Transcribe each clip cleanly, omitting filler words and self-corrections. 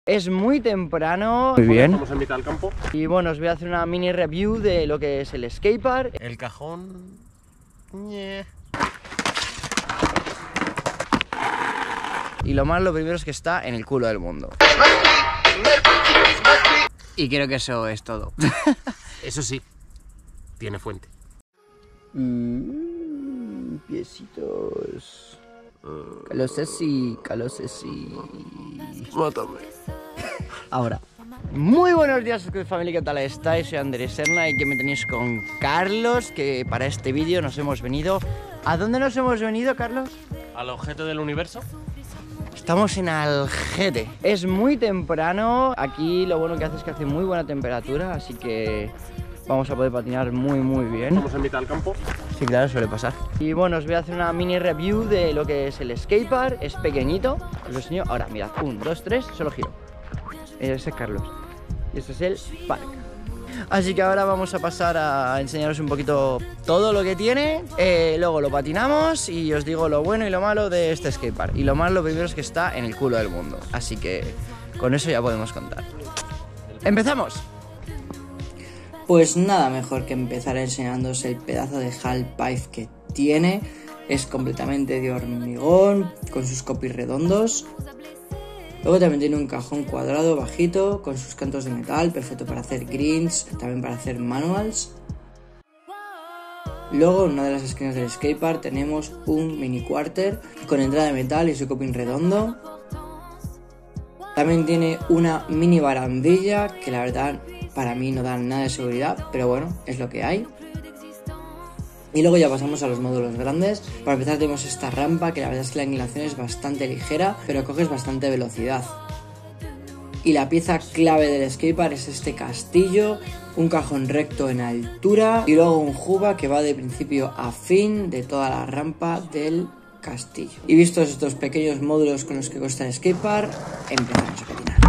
Es muy temprano. Muy bien. Estamos en mitad del campo. Y bueno, os voy a hacer una mini review de lo que es el skatepark. El cajón... Y lo primero es que está en el culo del mundo. Y creo que eso es todo. Eso sí, tiene fuente. Piecitos. Calosesi. Mátame. Ahora. Muy buenos días, familia, ¿qué tal estáis? Soy Andrés Serna y que me tenéis con Carlos, que para este vídeo nos hemos venido... ¿A dónde nos hemos venido, Carlos? Al objeto del universo. Estamos en Algete. Es muy temprano. Aquí lo bueno que hace es que hace muy buena temperatura, así que vamos a poder patinar muy bien. Estamos en mitad del campo. Sí, claro, suele pasar. Y bueno, os voy a hacer una mini review de lo que es el skatepark. Es pequeñito, os lo enseño. Ahora, mirad, 1, 2, 3, solo giro. Ese es Carlos. Y este es el park. Así que ahora vamos a pasar a enseñaros un poquito todo lo que tiene. Luego lo patinamos y os digo lo bueno y lo malo de este skatepark. Y lo primero es que está en el culo del mundo. Así que con eso ya podemos contar. ¡Empezamos! Pues nada mejor que empezar enseñándoos el pedazo de halfpipe que tiene. Es completamente de hormigón, con sus copis redondos. Luego también tiene un cajón cuadrado bajito con sus cantos de metal, perfecto para hacer greens, también para hacer manuals. Luego en una de las esquinas del skatepark tenemos un mini quarter con entrada de metal y su coping redondo. También tiene una mini barandilla que la verdad para mí no da nada de seguridad, pero bueno, es lo que hay. Y luego ya pasamos a los módulos grandes. Para empezar tenemos esta rampa que la verdad es que la inclinación es bastante ligera, pero coges bastante velocidad. Y la pieza clave del skatepark es este castillo, un cajón recto en altura y luego un juba que va de principio a fin de toda la rampa del castillo. Y vistos estos pequeños módulos con los que consta el skatepark, empezamos a patinar.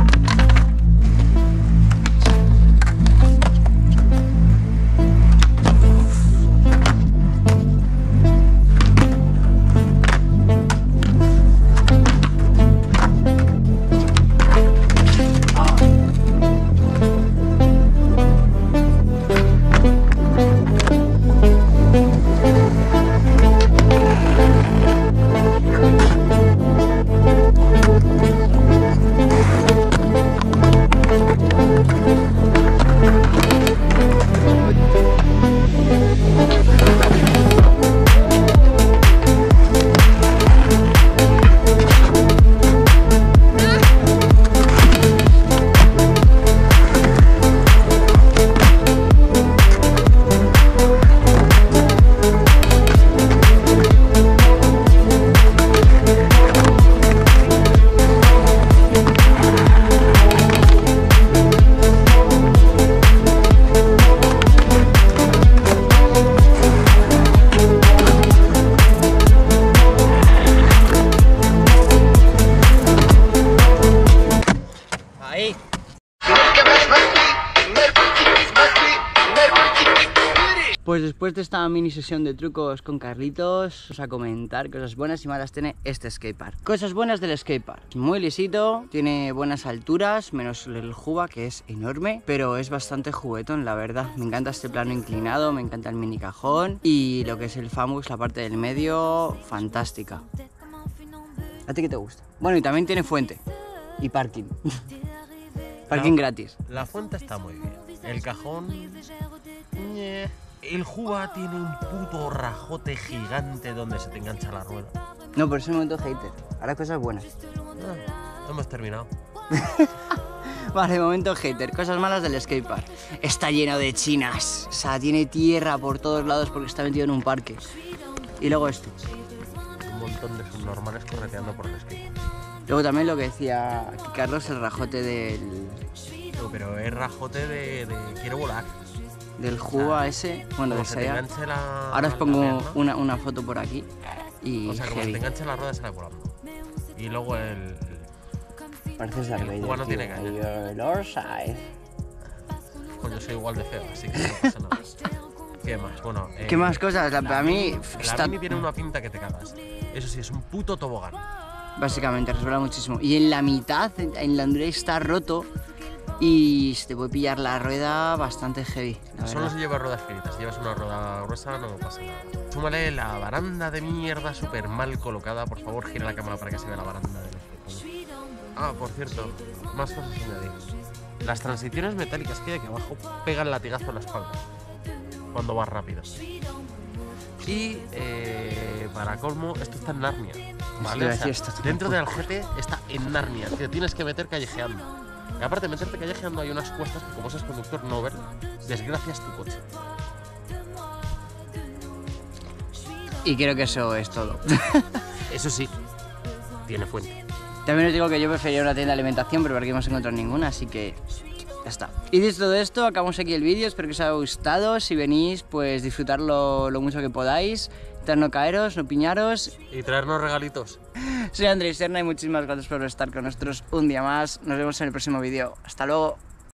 Pues después de esta mini sesión de trucos con Carlitos, vamos a comentar cosas buenas y malas tiene este skatepark. Cosas buenas del skatepark: muy lisito, tiene buenas alturas, menos el juba que es enorme, pero es bastante juguetón, la verdad. Me encanta este plano inclinado, me encanta el mini cajón y lo que es el famous, la parte del medio, fantástica. ¿A ti qué te gusta? Bueno, y también tiene fuente y parking. Parking gratis. La fuente está muy bien. El cajón... El juba tiene un puto rajote gigante donde se te engancha la rueda. No, pero es un momento hater. Ahora cosas buenas. Hemos terminado. Vale, momento hater. Cosas malas del skatepark: está lleno de chinas. O sea, tiene tierra por todos lados porque está metido en un parque. Y luego esto. Un montón de subnormales correteando por el skatepark. Luego también lo que decía Carlos, el rajote del... No, pero es rajote de quiero volar. Del juba ese, bueno, de esa. Ahora os pongo una foto por aquí. Y o sea, como se te enganche la rueda, sale volando. Y luego el... Pareces Darth Vader. El juba no tiene caña. Coño, soy igual de feo, así que no pasa nada. ¿Qué más? Bueno, ¿qué más cosas? Para mí... La Mini tiene una pinta que te cagas. Eso sí, es un puto tobogán. Básicamente, resbala muchísimo. Y en la mitad, en la Endurance está roto y se te puede pillar la rueda bastante heavy. Solo se lleva ruedas finitas, si llevas una rueda gruesa no pasa nada. Súmale la baranda de mierda súper mal colocada. Por favor, gira la cámara para que se vea la baranda de los cojones. Ah, por cierto, más cosas que añadir. Las transiciones metálicas que hay aquí abajo pegan latigazo en la espalda cuando vas rápido. Y para colmo, esto está en Narnia, ¿vale? O sea, dentro del GT está en Narnia, te tienes que meter callejeando. Y aparte de meterte callejeando hay unas cuestas que como seas conductor no ver, desgracias tu coche. Y creo que eso es todo. Eso sí, tiene fuente. También os digo que yo prefería una tienda de alimentación, pero por aquí no hemos encontrado ninguna, así que ya está. Y dicho todo esto, acabamos aquí el vídeo, espero que os haya gustado. Si venís, pues disfrutarlo lo mucho que podáis, no caeros, no piñaros. Y traernos regalitos. Soy Andrés Serna y muchísimas gracias por estar con nosotros un día más. Nos vemos en el próximo vídeo. Hasta luego.